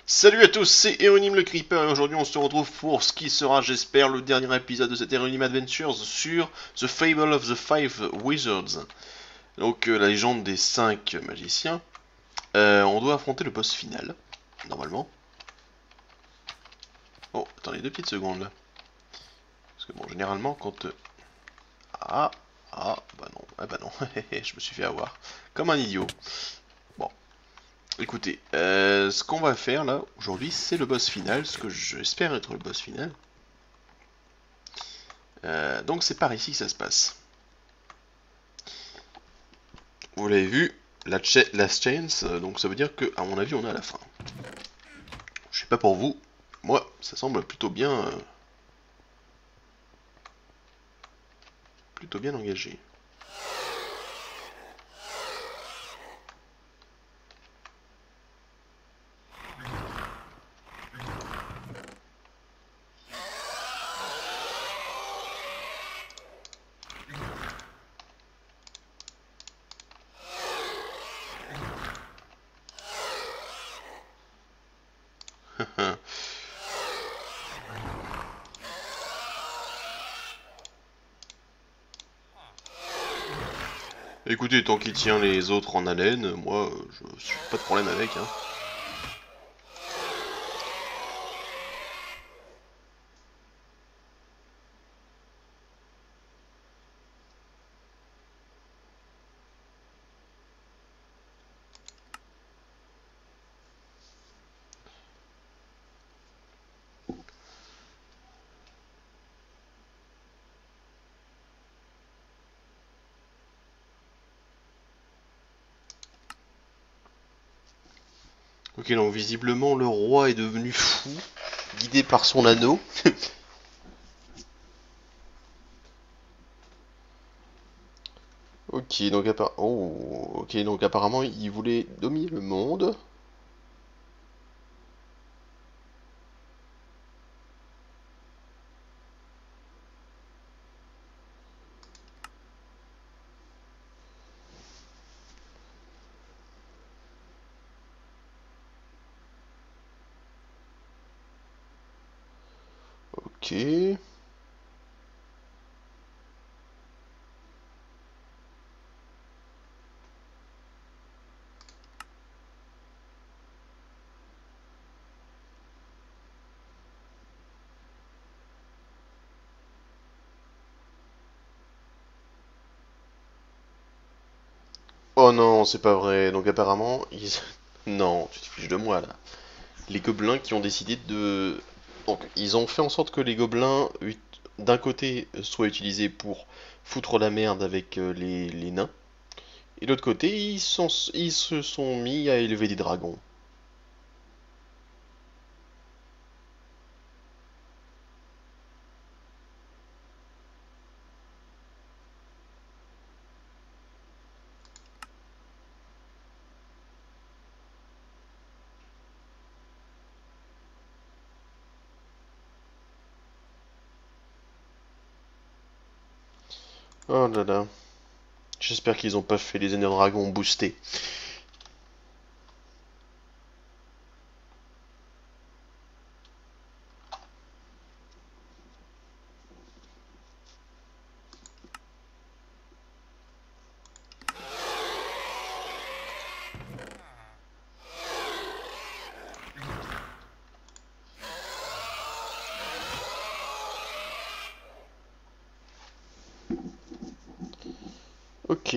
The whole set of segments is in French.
Salut à tous, c'est Eronim le Creeper et aujourd'hui on se retrouve pour ce qui sera, j'espère, le dernier épisode de cette Eronim Adventures sur The Fable of the Five Wizards. Donc la légende des 5 magiciens. On doit affronter le boss final, normalement. Oh, attendez 2 petites secondes là. Parce que bon, généralement quand... Ah, bah non, ah bah non, je me suis fait avoir. Comme un idiot. Bon, écoutez, ce qu'on va faire là, aujourd'hui, c'est le boss final, ce que j'espère être le boss final. Donc c'est par ici que ça se passe. Vous l'avez vu, last chance, donc ça veut dire que, à mon avis, on est à la fin. Je sais pas pour vous, moi, ça semble plutôt bien engagé. Écoutez, tant qu'il tient les autres en haleine, moi, je suis pas de problème avec, hein. Ok, donc visiblement, le roi est devenu fou, guidé par son anneau. Ok, donc apparemment, il voulait dominer le monde. Ok. Oh non, c'est pas vrai. Donc apparemment, ils... Non, tu te fiches de moi là. Les gobelins qui ont décidé de... Donc, ils ont fait en sorte que les gobelins, d'un côté, soient utilisés pour foutre la merde avec les nains, et de l'autre côté, ils se sont mis à élever des dragons. Oh là là. J'espère qu'ils ont pas fait les énergies dragons boostés. Ok.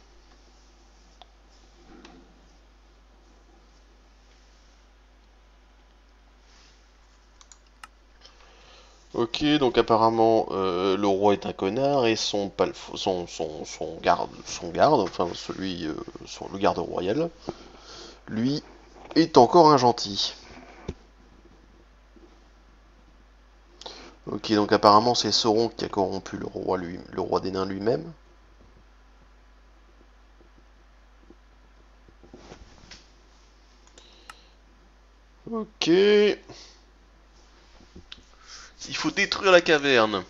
Ok, donc apparemment le roi est un connard et son garde, enfin le garde royal, lui est encore un gentil. Ok, donc apparemment c'est Sauron qui a corrompu le roi des nains lui-même. Ok, il faut détruire la caverne.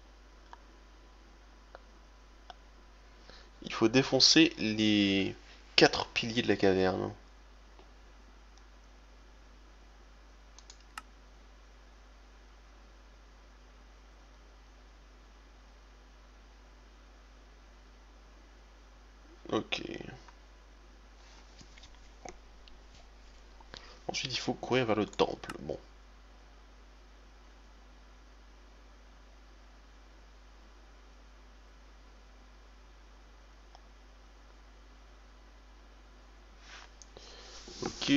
Il faut défoncer les 4 piliers de la caverne. Ok. Ensuite, il faut courir vers le temple. Bon. Ok.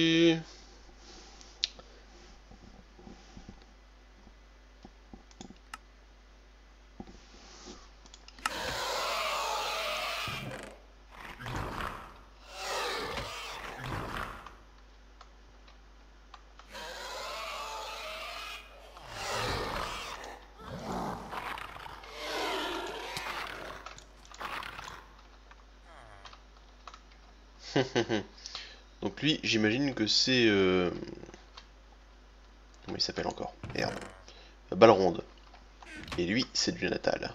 Donc lui, j'imagine que c'est... Comment il s'appelle encore? Merde. Balronde. Et lui, c'est du natal.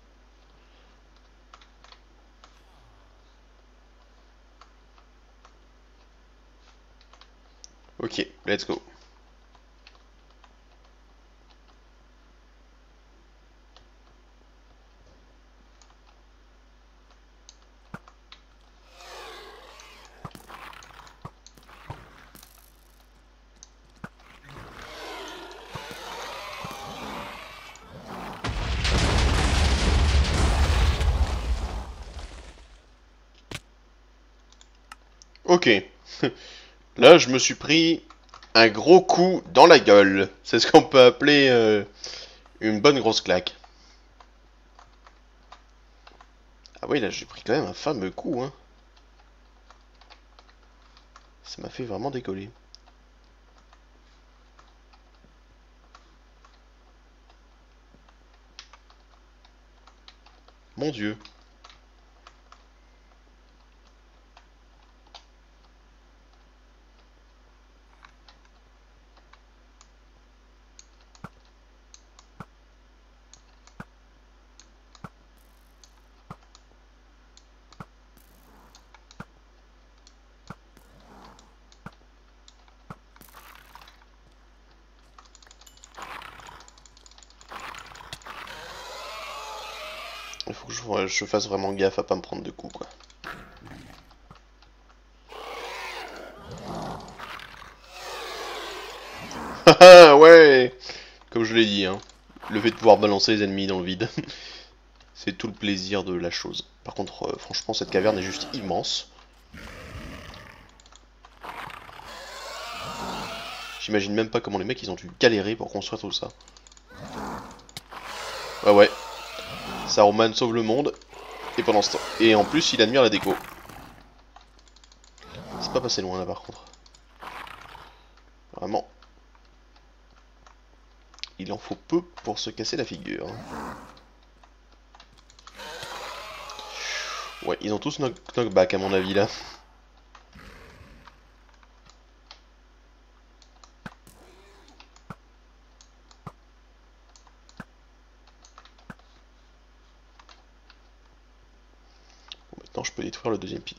Ok, let's go. Ok. Là, je me suis pris un gros coup dans la gueule. C'est ce qu'on peut appeler une bonne grosse claque. Ah oui, là, j'ai pris quand même un fameux coup, hein. Ça m'a fait vraiment décoller. Mon Dieu. Il faut que je fasse vraiment gaffe à pas me prendre de coups, quoi. Haha, ouais. Comme je l'ai dit, hein. Le fait de pouvoir balancer les ennemis dans le vide, c'est tout le plaisir de la chose. Par contre, franchement, cette caverne est juste immense. J'imagine même pas comment les mecs ils ont dû galérer pour construire tout ça. Ouais, ouais. Saruman sauve le monde. Et pendant ce temps. Et en plus, il admire la déco. C'est pas passé loin là par contre. Vraiment. Il en faut peu pour se casser la figure. Ouais, ils ont tous knockback à mon avis là. Bon, maintenant je peux détruire le deuxième pilier.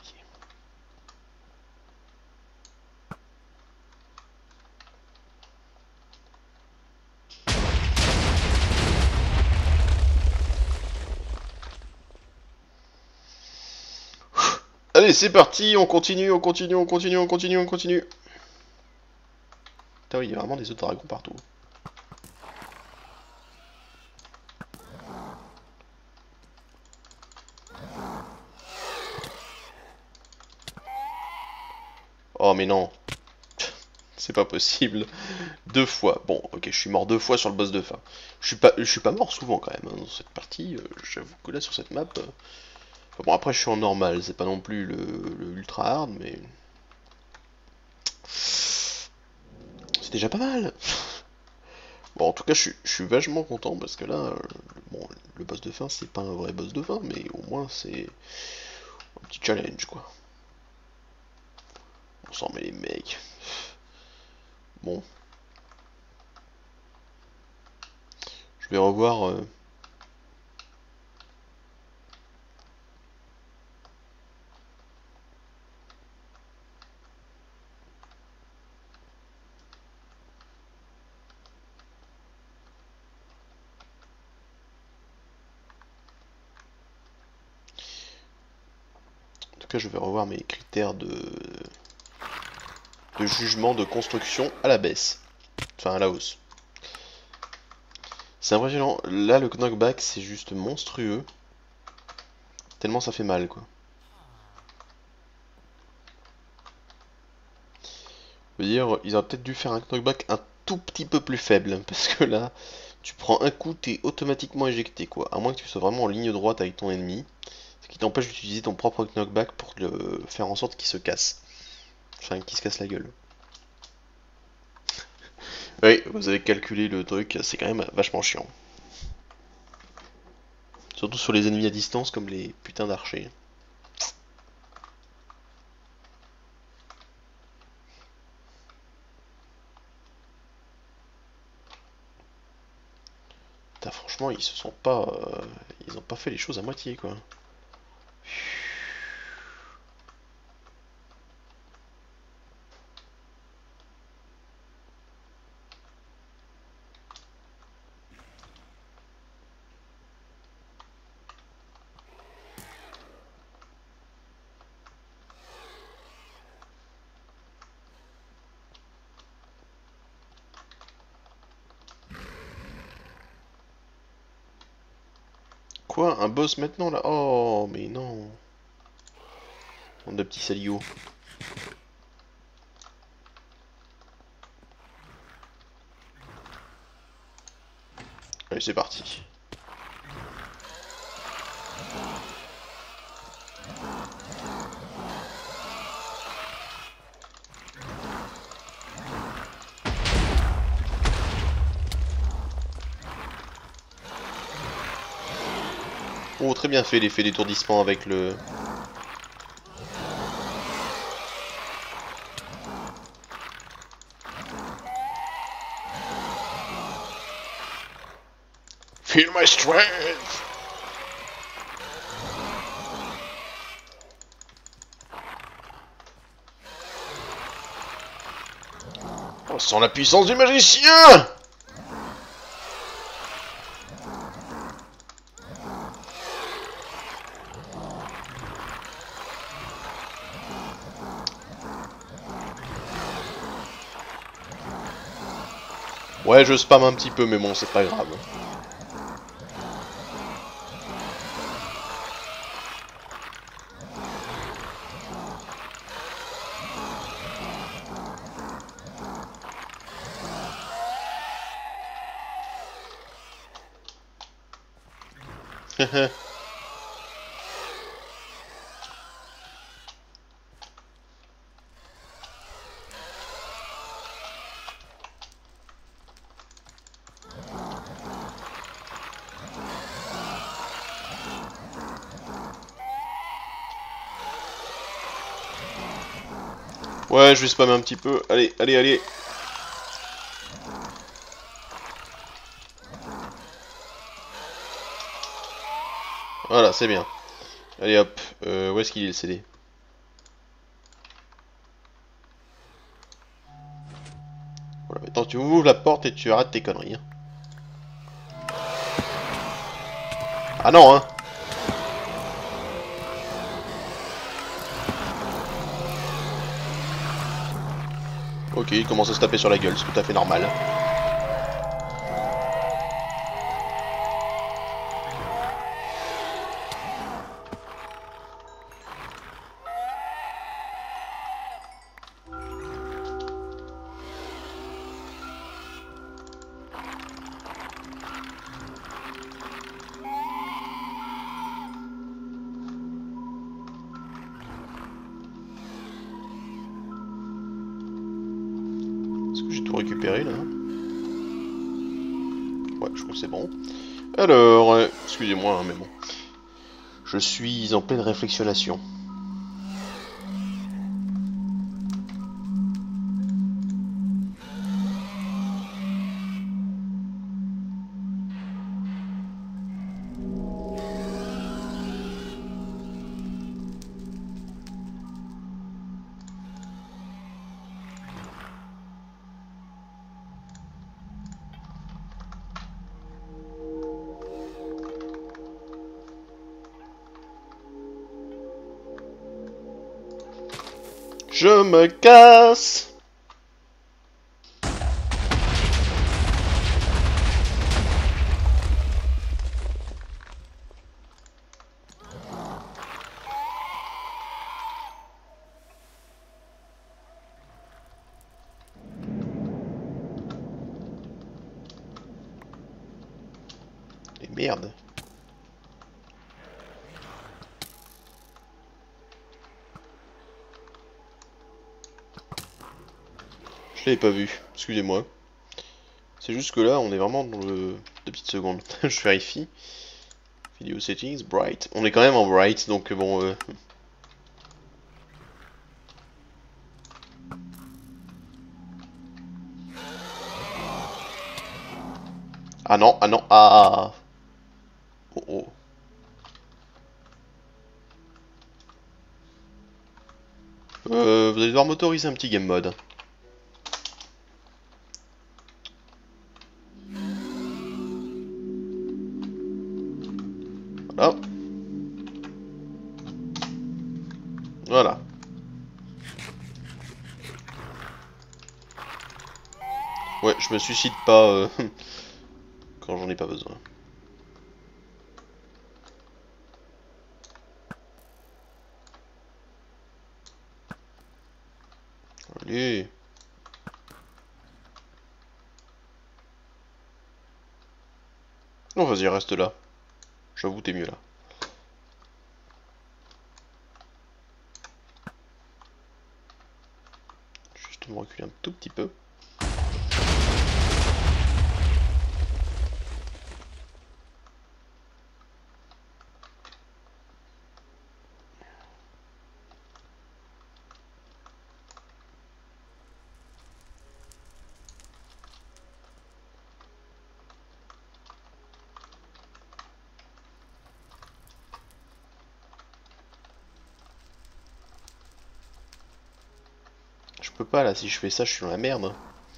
Allez, c'est parti, on continue, on continue, on continue, on continue, on continue. Putain, oui, il y a vraiment des autres dragons partout. Oh, mais non. C'est pas possible. Deux fois. Bon, ok, je suis mort deux fois sur le boss de fin. Je suis pas mort souvent quand même hein, dans cette partie. J'avoue que là sur cette map. Enfin, bon, après je suis en normal, c'est pas non plus le ultra hard, mais c'est déjà pas mal. Bon, en tout cas, je suis vachement content parce que là, bon, le boss de fin, c'est pas un vrai boss de fin, mais au moins c'est un petit challenge quoi. On s'en met les mecs. Bon, je vais revoir. cas, je vais revoir mes critères de jugement de construction à la baisse. Enfin, à la hausse. C'est impressionnant. Là, le knockback, c'est juste monstrueux. Tellement ça fait mal, quoi. Je veux dire, ils auraient peut-être dû faire un knockback un tout petit peu plus faible. Parce que là, tu prends un coup, t'es automatiquement éjecté, quoi. À moins que tu sois vraiment en ligne droite avec ton ennemi. Ce qui t'empêche d'utiliser ton propre knockback pour le faire en sorte qu'il se casse. Enfin, qu'il se casse la gueule. Oui, vous avez calculé le truc, c'est quand même vachement chiant. Surtout sur les ennemis à distance comme les putains d'archers. Putain, franchement, ils se sont pas. Ils ont pas fait les choses à moitié, quoi. Quoi? Un boss maintenant, là? Oh, mais non. Bande de petits saligots. Allez, c'est parti. Oh, très bien fait l'effet d'étourdissement avec le... Feel my strength! On sent la puissance du magicien! Ouais, je spam un petit peu, mais bon, c'est pas grave. Ouais, je vais spammer un petit peu. Allez, allez, allez. Voilà, c'est bien. Allez hop, où est-ce qu'il est le CD? Voilà, maintenant tu ouvres la porte et tu arrêtes tes conneries. Hein. Ah non, hein. Ok, il commence à se taper sur la gueule, c'est tout à fait normal. Est-ce que j'ai tout récupéré là? Ouais, je crois que c'est bon. Alors, excusez-moi, hein, mais bon. Je suis en pleine réflexionnation. Je me casse. Et merde. Je l'avais pas vu, excusez-moi. C'est juste que là, on est vraiment dans le... 2 petites secondes. Je vérifie. Video settings, bright. On est quand même en bright, donc bon... Ah non, ah non, ah... Oh oh. Vous allez devoir m'autoriser un petit game mode. Voilà. Voilà. Ouais, je me suicide pas quand j'en ai pas besoin. Allez. Non, vas-y, reste là. J'avoue, t'es mieux là. Juste me reculer un tout petit peu. Je peux pas là, si je fais ça, je suis dans la merde.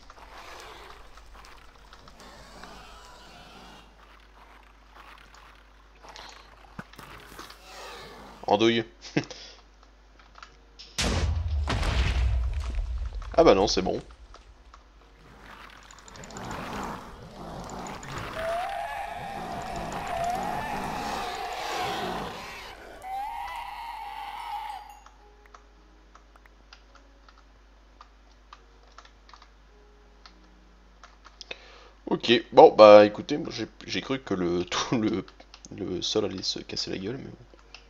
Andouille. Ah bah non, c'est bon. Ok, bon bah écoutez, moi j'ai cru que tout le sol allait se casser la gueule, mais bon.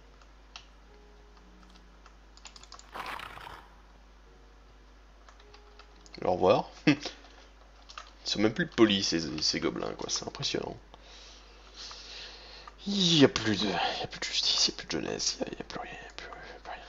Au revoir. Ils sont même plus polis ces gobelins quoi, c'est impressionnant. Il y a plus de justice, il y a plus de jeunesse, il y a plus rien, il y a plus rien.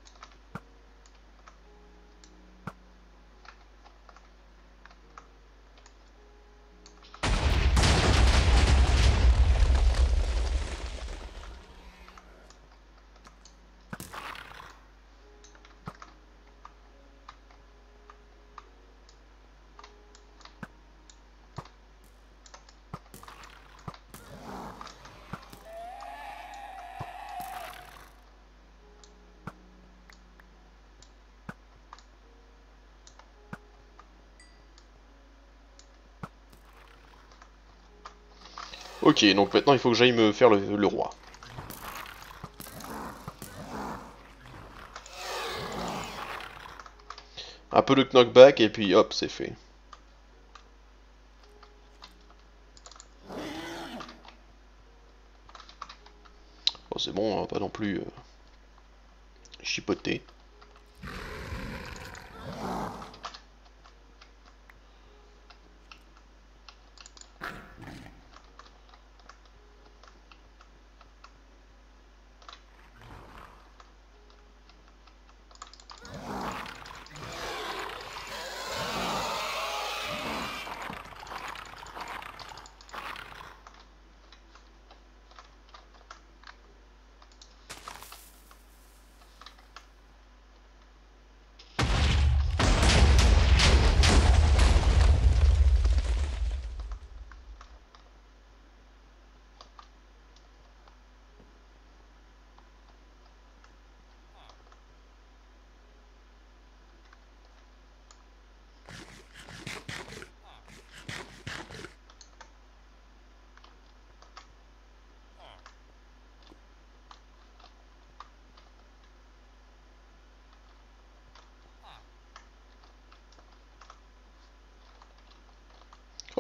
Ok, donc maintenant il faut que j'aille me faire le roi. Un peu de knockback et puis hop, c'est fait. Bon, c'est bon, on va pas non plus chipoter.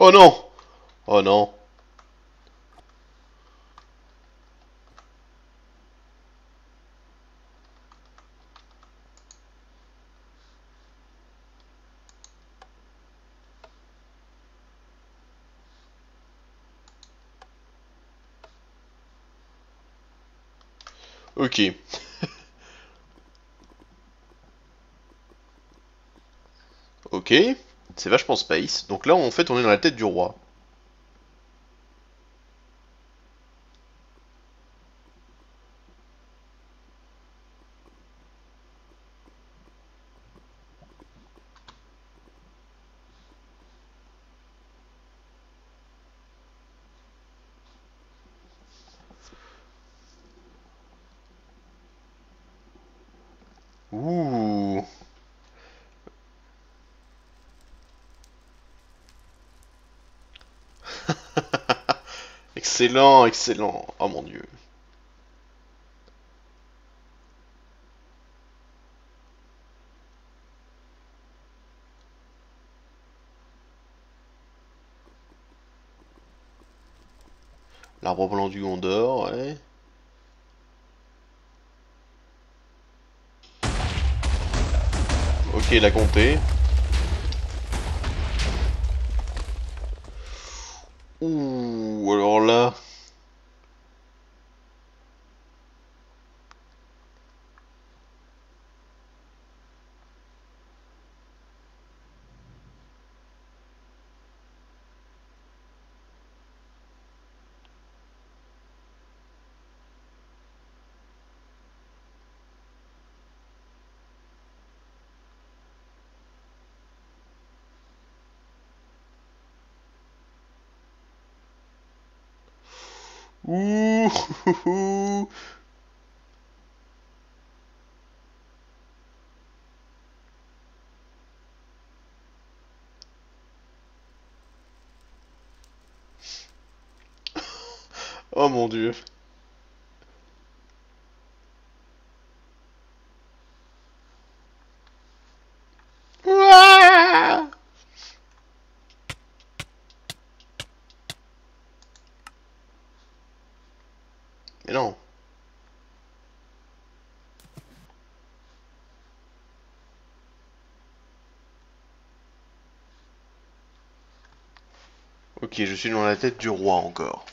Oh non! Oh non. Ok. Ok. C'est vachement space. Donc là, en fait, on est dans la tête du roi. Ouh. Excellent, excellent. Oh mon dieu. L'arbre blanc du Gondor, ouais. Ok, il a compté. Ouh, alors là. Ouh. Oh mon dieu. Ouah. Mais non. Ok, je suis dans la tête du roi encore.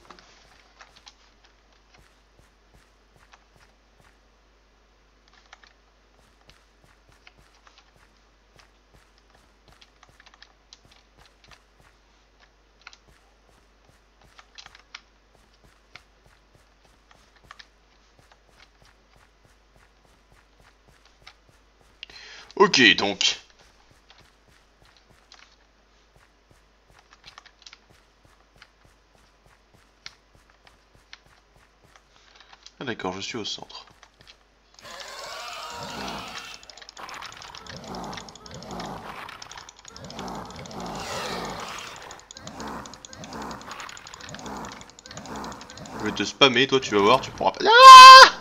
Ok, donc. Ah d'accord, je suis au centre. Je vais te spammer, toi tu vas voir, tu pourras pas... Ah.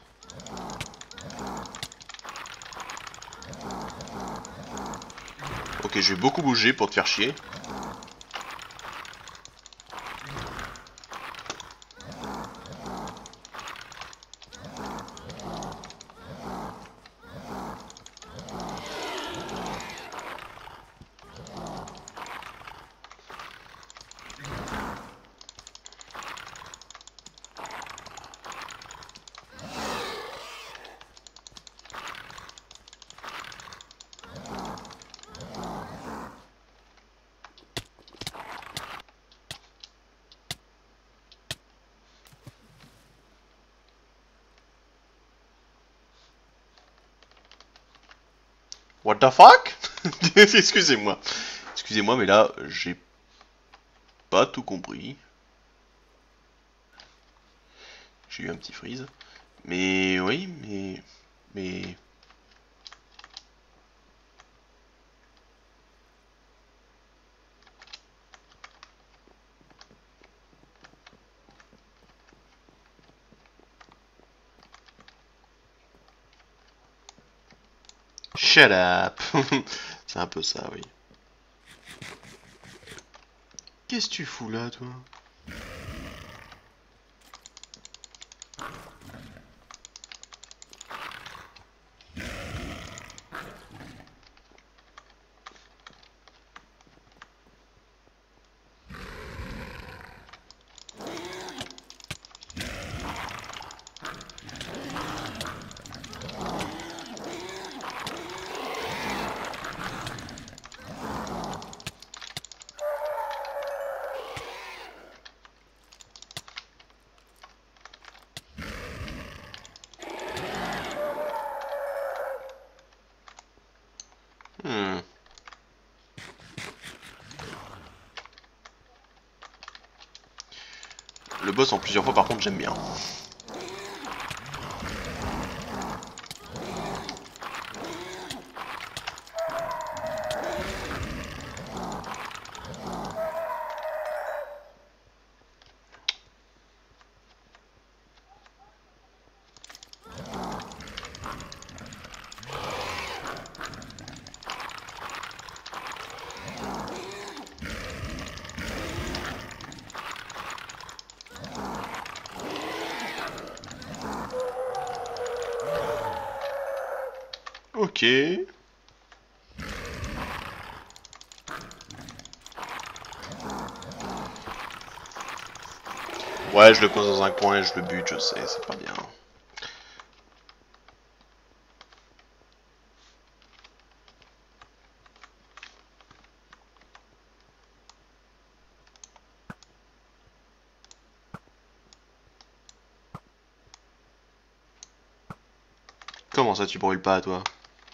Ok, je vais beaucoup bouger pour te faire chier. What the fuck? Excusez-moi. Excusez-moi, mais là, j'ai pas tout compris. J'ai eu un petit freeze. Mais oui, mais... Mais... Shut up. C'est un peu ça, oui. Qu'est-ce que tu fous là, toi? Hmm. Le boss en plusieurs fois, par contre, j'aime bien. Ok. Ouais, je le pose dans un coin et je le bute, je sais, c'est pas bien. Comment ça, tu brûles pas, toi?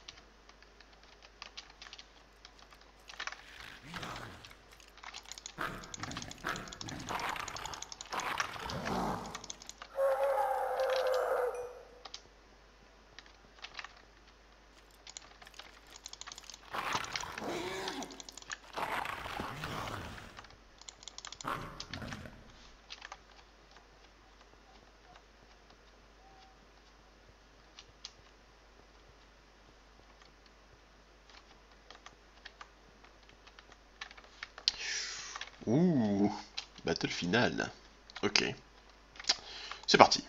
Ouh, battle final. Ok, c'est parti.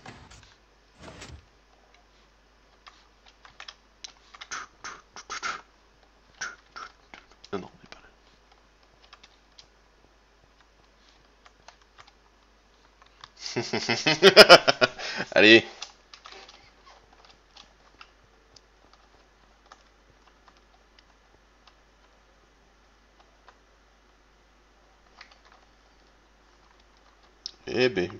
Non, non, on est pas là. Allez. Eh ben.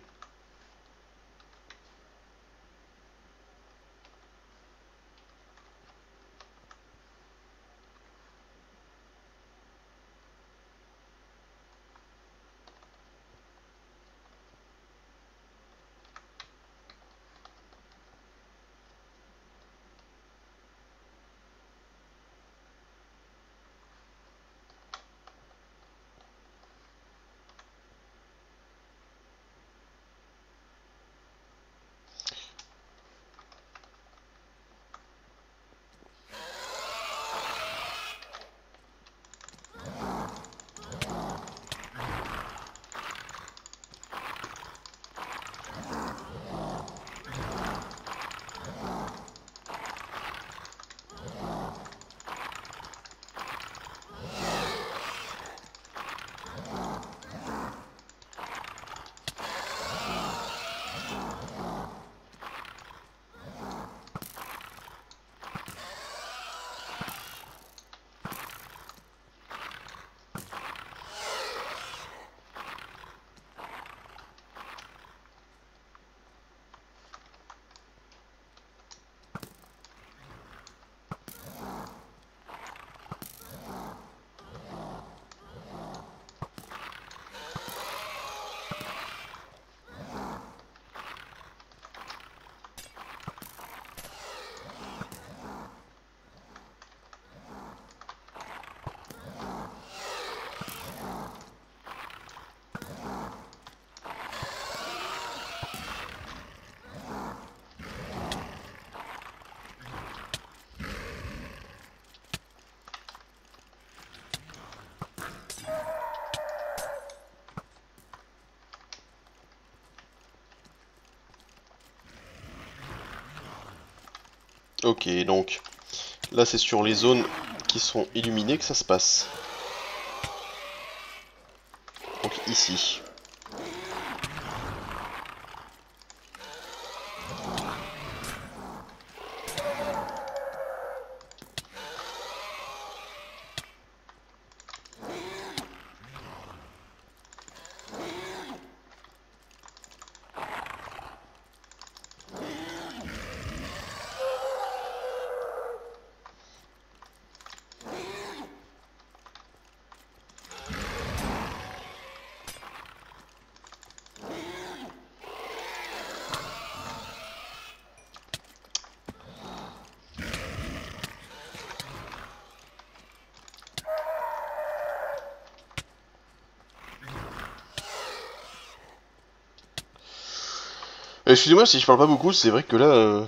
Ok, donc là c'est sur les zones qui sont illuminées que ça se passe. Donc ici. Excusez-moi si je parle pas beaucoup, c'est vrai que là...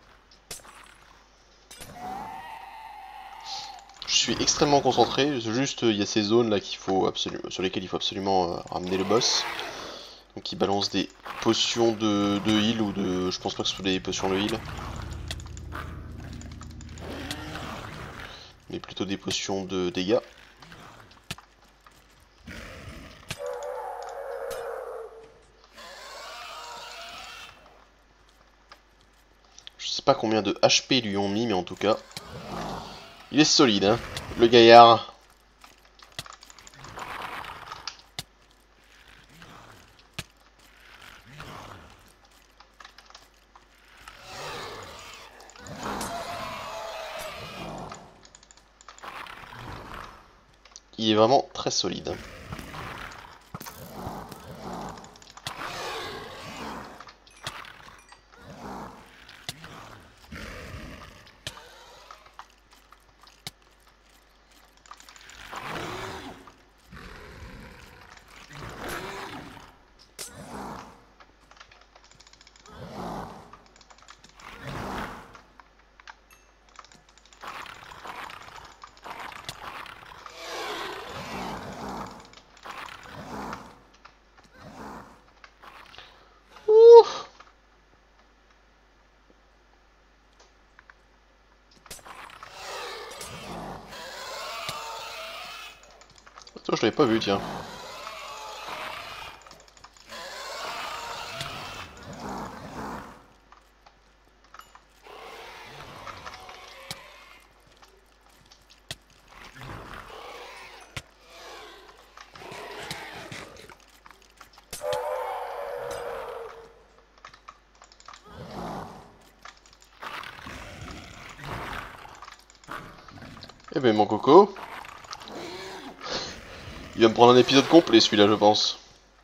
je suis extrêmement concentré, c'est juste il y a ces zones là qu'il faut absolument, sur lesquelles il faut absolument ramener le boss. Donc il balance des potions de heal ou de... Je pense pas que ce soit des potions de heal. Mais plutôt des potions de dégâts. Je sais pas combien de HP lui ont mis, mais en tout cas... il est solide, hein, le gaillard. Il est vraiment très solide. Ouf. Attends, je l'avais pas vu, tiens. Eh ben mon coco, il va me prendre un épisode complet celui-là je pense.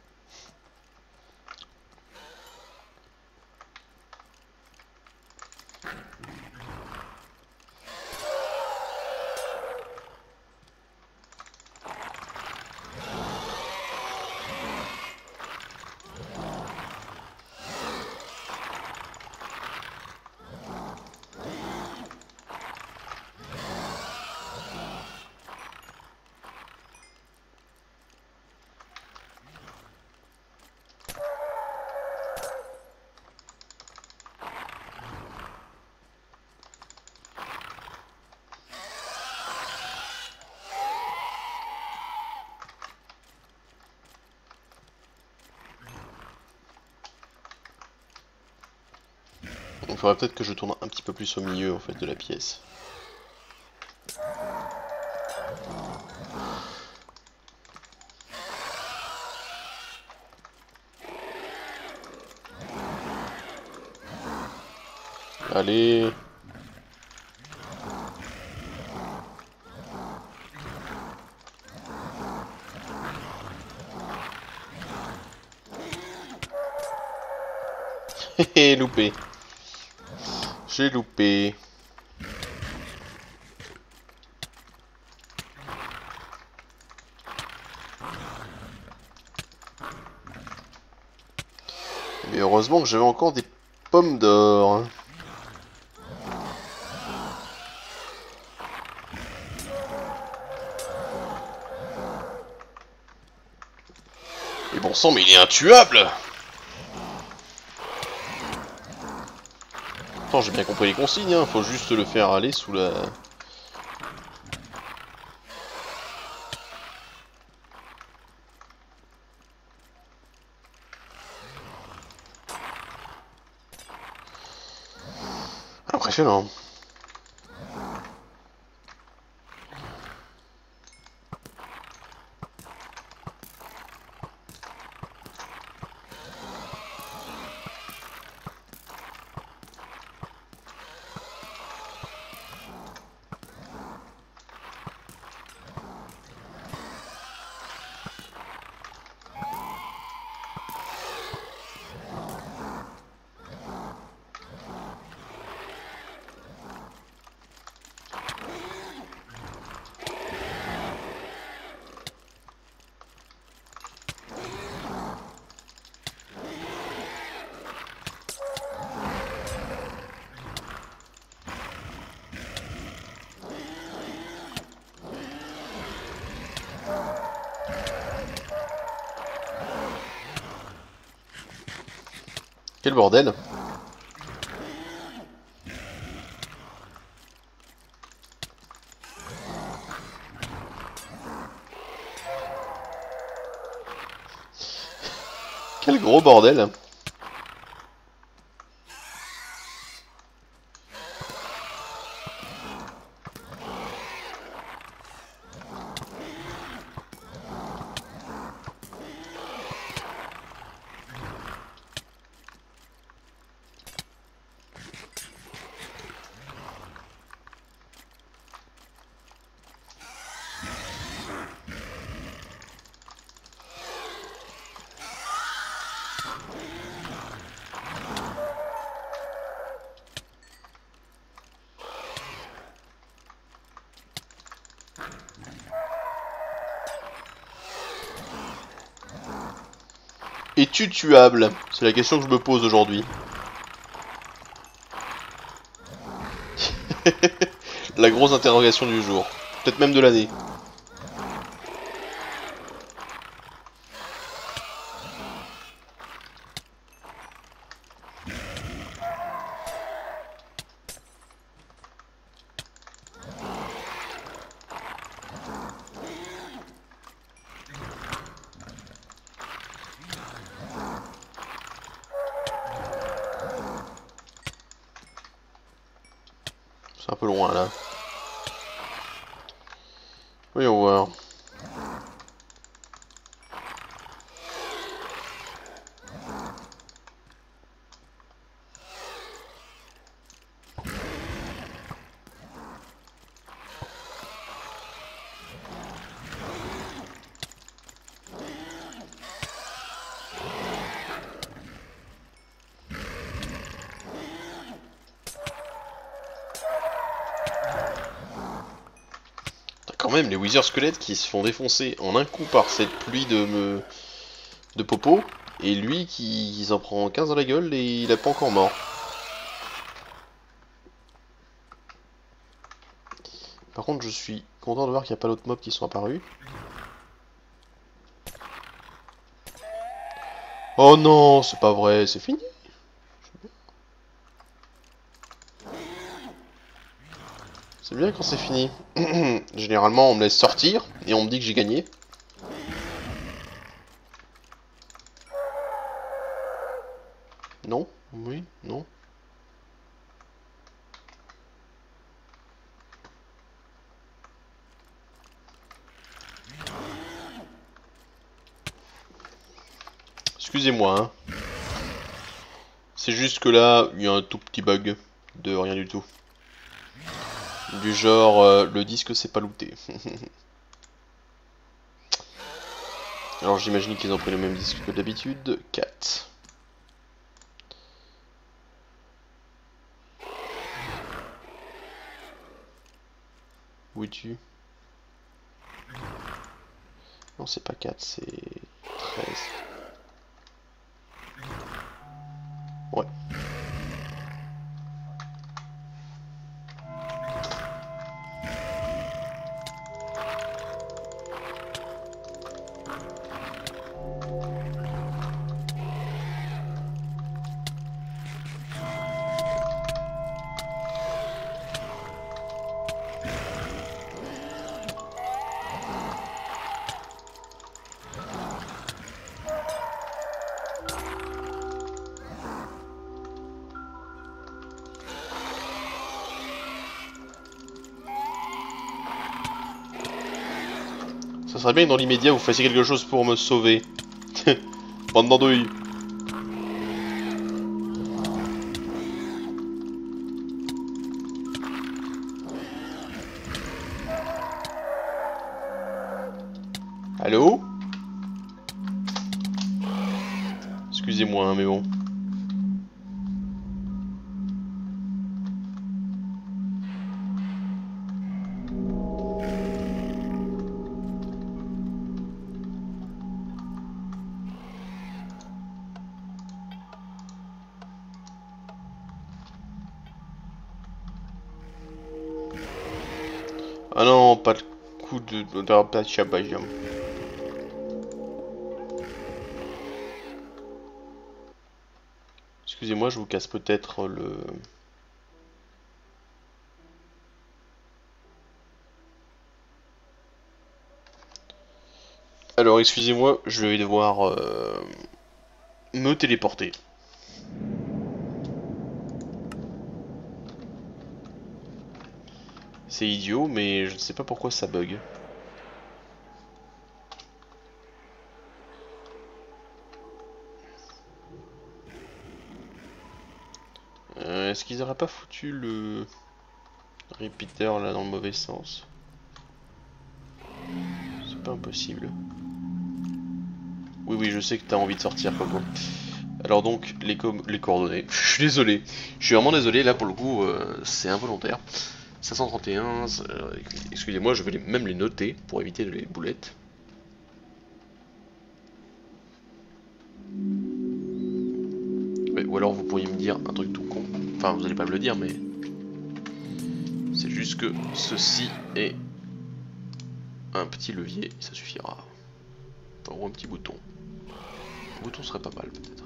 Il faudrait peut-être que je tourne un petit peu plus au milieu en fait de la pièce. Allez. Hé loupé. J'ai loupé. Mais heureusement que j'avais encore des pommes d'or. Mais bon sang, mais il est intuable! Attends, j'ai bien compris les consignes, hein. Faut juste le faire aller sous la... Impressionnant. Quel bordel. Quel gros bordel. Es-tu tuable? C'est la question que je me pose aujourd'hui. La grosse interrogation du jour. Peut-être même de l'année. C'est un peu loin là. Voyons voir. Quand même, les Wither squelettes qui se font défoncer en un coup par cette pluie de popo, et lui qui s'en prend 15 dans la gueule et il a pas encore mort. Par contre, je suis content de voir qu'il n'y a pas d'autres mobs qui sont apparus. Oh non, c'est pas vrai, c'est fini. C'est bien quand c'est fini. Généralement, on me laisse sortir et on me dit que j'ai gagné. Non? Oui? Non? Excusez-moi, hein. C'est juste que là, il y a un tout petit bug de rien du tout. Du genre, le disque c'est pas looté. Alors j'imagine qu'ils ont pris le même disque que d'habitude. 4. Où es-tu? Non, c'est pas 4, c'est 13. Ouais. Ça serait bien que dans l'immédiat vous fassiez quelque chose pour me sauver. Bande d'andouilles. Allô? Excusez-moi, hein, mais bon. Ah non, pas le coup de d'Arpachabajam. Excusez-moi, je vous casse peut-être le... Alors, excusez-moi, je vais devoir me téléporter. C'est idiot, mais je ne sais pas pourquoi ça bug. Est-ce qu'ils auraient pas foutu le repeater là dans le mauvais sens? C'est pas impossible. Oui, oui, je sais que t'as envie de sortir, Coco. Alors donc, les coordonnées. Je suis désolé. Je suis vraiment désolé, là pour le coup, c'est involontaire. 531, excusez-moi, je vais même les noter pour éviter les boulettes. Ouais, ou alors vous pourriez me dire un truc tout con. Enfin, vous allez pas me le dire, mais c'est juste que ceci est un petit levier, ça suffira. Enfin, ou un petit bouton. Un bouton serait pas mal peut-être.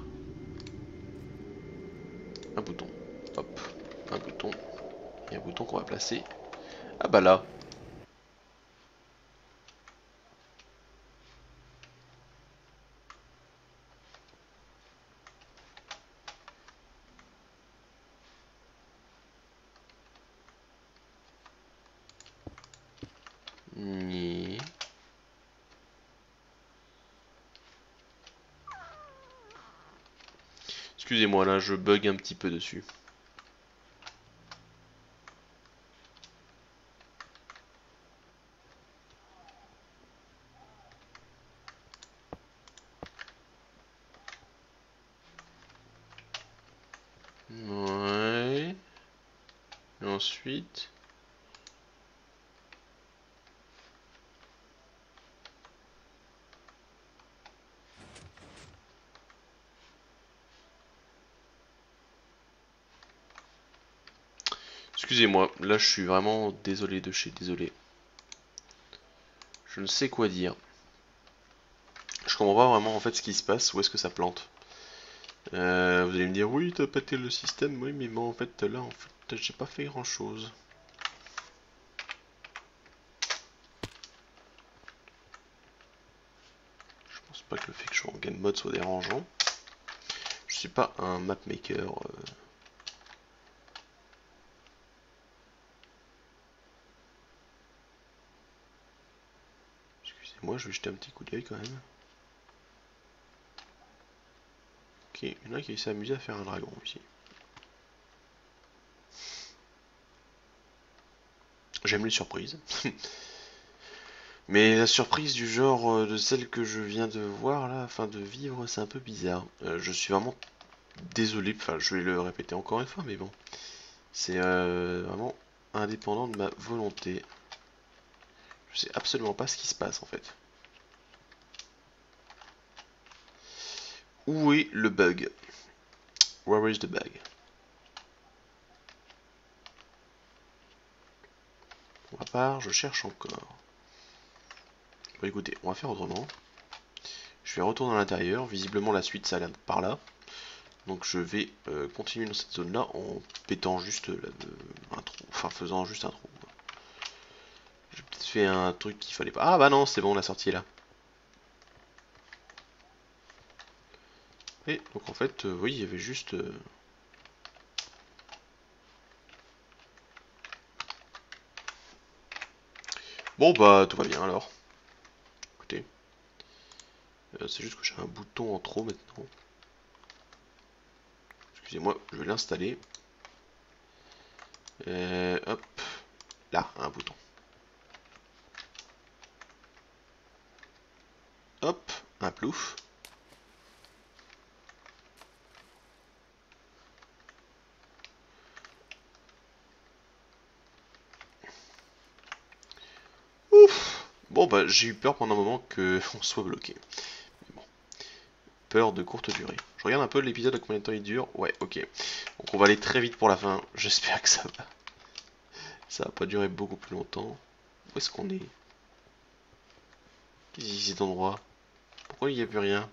Un bouton. Hop. Un bouton. Et un bouton qu'on va placer. Ah bah là. Ni. Excusez-moi là, je bug un petit peu dessus. Ouais. Et ensuite. Excusez-moi, là je suis vraiment désolé de chez désolé. Je ne sais quoi dire. Je comprends pas vraiment en fait ce qui se passe, où est-ce que ça plante. Vous allez me dire, oui, t'as pété le système, oui, mais moi en fait là, en fait, j'ai pas fait grand chose. Je pense pas que le fait que je sois en game mode soit dérangeant. Je suis pas un map maker. Excusez-moi, je vais jeter un petit coup d'œil quand même. Ok, il y en a qui s'est amusé à faire un dragon ici. J'aime les surprises. Mais la surprise du genre de celle que je viens de voir là, enfin de vivre, c'est un peu bizarre. Je suis vraiment désolé, enfin je vais le répéter encore une fois, mais bon. C'est vraiment indépendant de ma volonté. Je sais absolument pas ce qui se passe en fait. Où est le bug? Where is the bug? Pour ma part, je cherche encore. Bon écoutez, on va faire autrement. Je vais retourner à l'intérieur. Visiblement la suite ça a l'air par là. Donc je vais continuer dans cette zone là en pétant juste un trou. Enfin faisant juste un trou. J'ai peut-être fait un truc qu'il fallait pas. Ah bah non, c'est bon, la sortie est là. Et donc en fait, oui, il y avait juste... Bon bah tout va bien alors. C'est juste que j'ai un bouton en trop maintenant. Excusez-moi, je vais l'installer. Hop. Là, un bouton. Hop, un plouf. Ouf. Bon bah j'ai eu peur pendant un moment que on soit bloqué. Mais bon. Peur de courte durée. Je regarde un peu l'épisode à combien de temps il dure. Ouais, ok. Donc on va aller très vite pour la fin. J'espère que ça va pas durer beaucoup plus longtemps. Où est-ce qu'on est? Qu'est-ce que c'est cet endroit? Pourquoi il n'y a plus rien?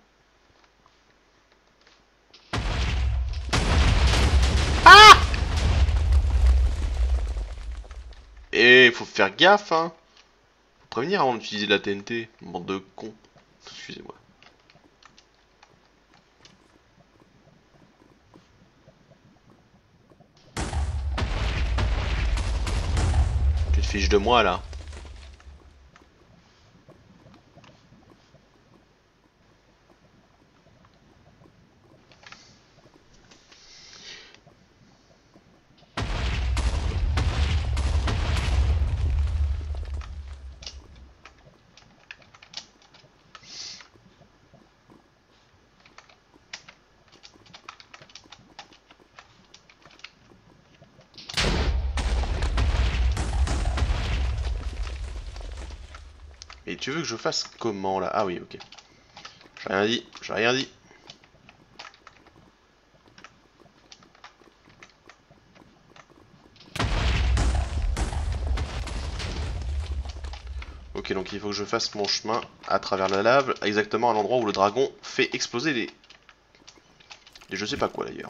Et faut faire gaffe, hein. Faut prévenir avant d'utiliser de la TNT. Bande de cons. Excusez-moi. Tu te fiches de moi là. Et tu veux que je fasse comment là? Ah oui, ok. J'ai rien dit, j'ai rien dit. Ok, donc il faut que je fasse mon chemin à travers la lave, exactement à l'endroit où le dragon fait exploser les je sais pas quoi d'ailleurs.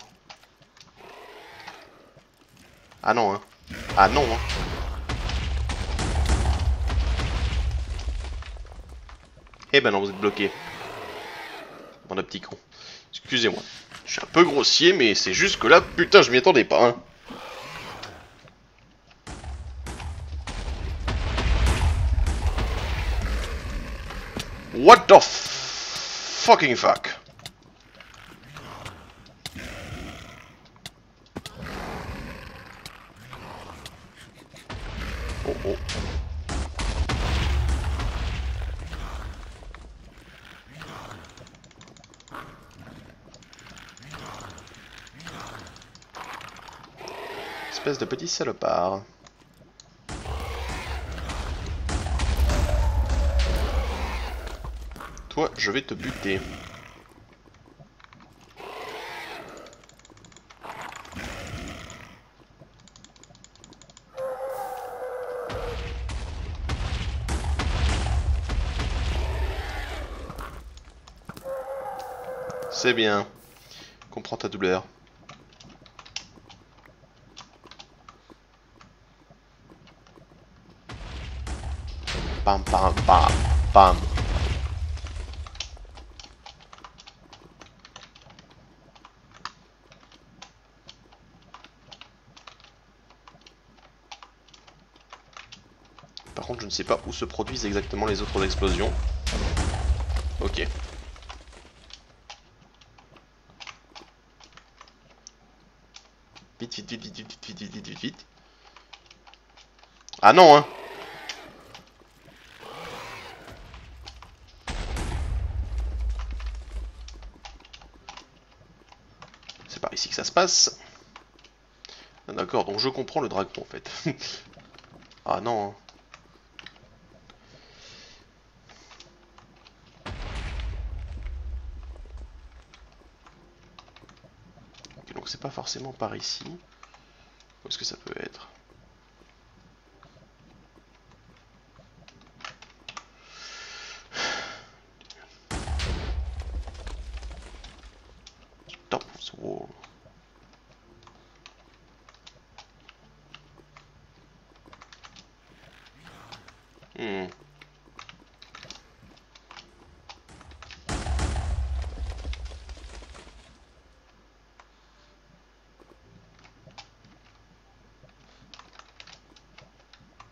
Ah non, hein. Ah non, hein. Eh ben non, vous êtes bloqué. Bande de petits cons. Excusez-moi. Je suis un peu grossier, mais c'est juste que là, putain, je m'y attendais pas, hein. What the fucking fuck? Oh oh. Espèce de petit salopard. Toi, je vais te buter. C'est bien. Comprends ta douleur. Pam pam pam pam. Par contre, je ne sais pas où se produisent exactement les autres explosions. Ok. Vite, vite, vite, vite, vite, vite, vite, vite, vite, vite. Ah non, hein. C'est par ici que ça se passe. Ah, d'accord, donc je comprends le dragon en fait. Ah non, hein. Ok, donc c'est pas forcément par ici. Où est-ce que ça peut être? Top of the wall. Hmm.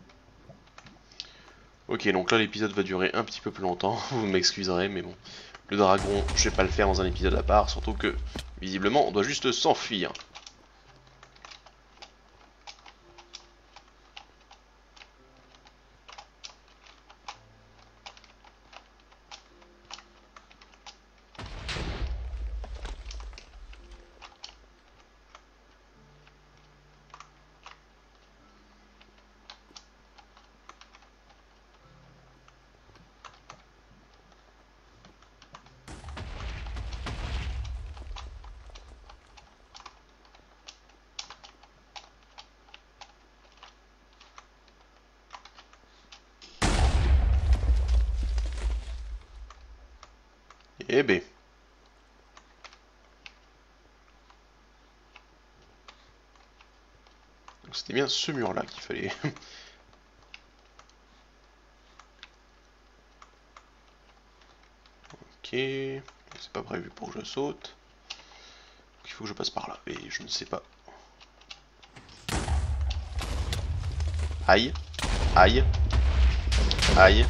Ok, donc là l'épisode va durer un petit peu plus longtemps, vous m'excuserez, mais bon, Le dragon, je vais pas le faire dans un épisode à part, surtout que, visiblement, on doit juste s'enfuir. Eh ben. C'était bien ce mur-là qu'il fallait. Ok. C'est pas prévu pour que je saute. Il faut que je passe par là. Et je ne sais pas. Aïe. Aïe. Aïe.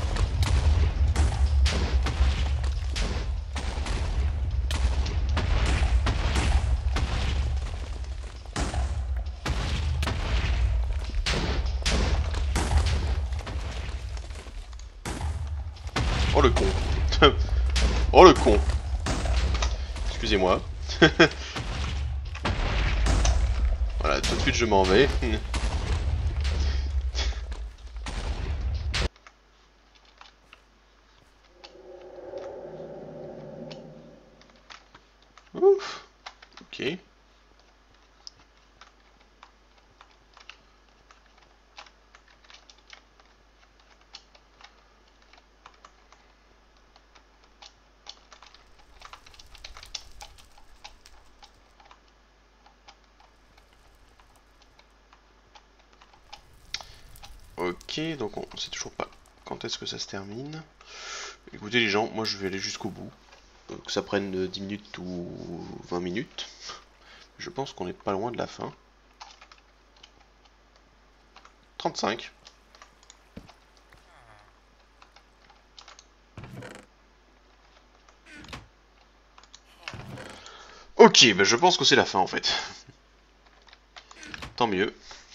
Oh le con. Oh le con. Excusez-moi. Voilà, tout de suite je m'en vais. Ouf. Ok. Ok, donc on sait toujours pas quand est-ce que ça se termine. Écoutez les gens, moi je vais aller jusqu'au bout. Que ça prenne 10 minutes ou 20 minutes. Je pense qu'on n'est pas loin de la fin. 35. Ok, bah je pense que c'est la fin en fait. Tant mieux.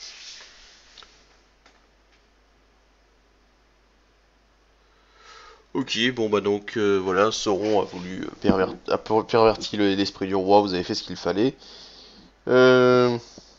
Ok, bon bah donc voilà, Sauron a voulu pervertir l'esprit du roi, vous avez fait ce qu'il fallait. Euh...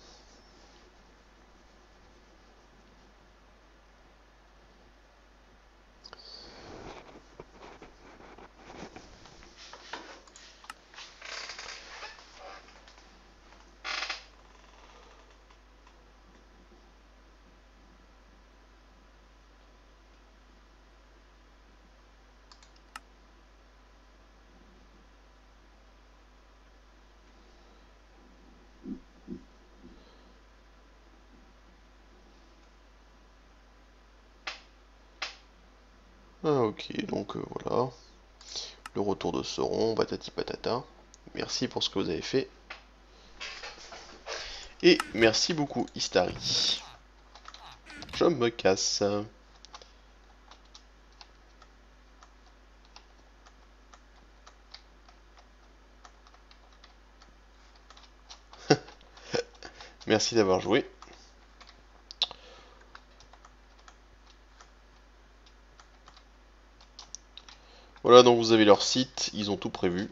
Ah ok, donc voilà. Le retour de Sauron, patati patata. Merci pour ce que vous avez fait. Et merci beaucoup, Istari. Je me casse. Merci d'avoir joué. Voilà, donc vous avez leur site, ils ont tout prévu.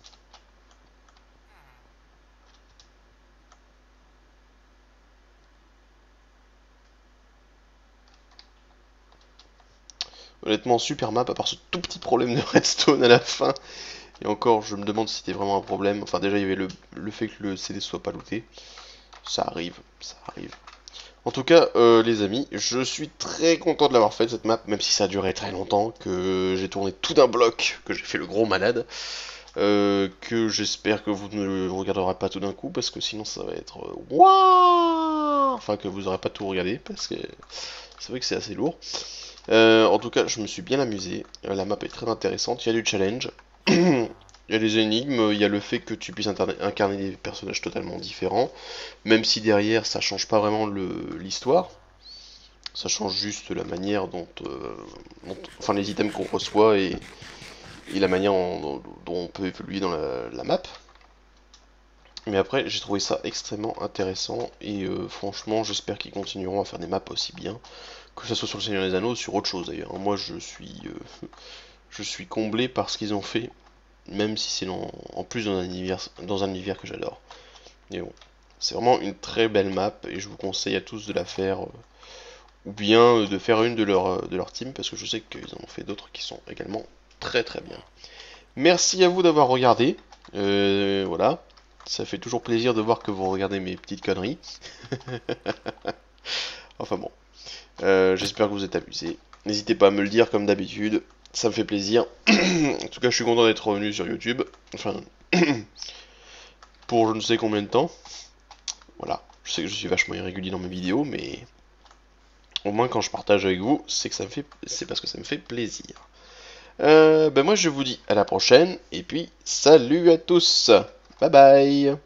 Honnêtement, super map, à part ce tout petit problème de redstone à la fin. Et encore, je me demande si c'était vraiment un problème. Enfin, déjà, il y avait le fait que le CD soit pas looté. Ça arrive, ça arrive. En tout cas, les amis, je suis très content de l'avoir fait cette map, même si ça a duré très longtemps, que j'ai tourné tout d'un bloc, que j'ai fait le gros malade. Que j'espère que vous ne le regarderez pas tout d'un coup, parce que sinon ça va être... Waouh, enfin, que vous n'aurez pas tout regardé, parce que c'est vrai que c'est assez lourd. En tout cas, je me suis bien amusé. La map est très intéressante. Il y a du challenge. Il y a des énigmes. Il y a le fait que tu puisses incarner des personnages totalement différents. Même si derrière, ça change pas vraiment l'histoire. Ça change juste la manière enfin, les items qu'on reçoit et la manière dont on peut évoluer dans la map. Mais après, j'ai trouvé ça extrêmement intéressant, et franchement, j'espère qu'ils continueront à faire des maps aussi bien, que ce soit sur le Seigneur des Anneaux ou sur autre chose d'ailleurs. Moi, je suis comblé par ce qu'ils ont fait, même si c'est en plus dans un univers que j'adore. Et bon, c'est vraiment une très belle map, et je vous conseille à tous de la faire, ou bien de faire une de leur team, parce que je sais qu'ils en ont fait d'autres qui sont également très très bien. Merci à vous d'avoir regardé. Voilà. Ça fait toujours plaisir de voir que vous regardez mes petites conneries. Enfin bon. J'espère que vous êtes amusés. N'hésitez pas à me le dire comme d'habitude. Ça me fait plaisir. En tout cas, je suis content d'être revenu sur YouTube. Enfin, pour je ne sais combien de temps. Voilà. Je sais que je suis vachement irrégulier dans mes vidéos, mais au moins quand je partage avec vous, c'est parce que ça me fait plaisir. Ben moi je vous dis à la prochaine, et puis salut à tous. Bye bye.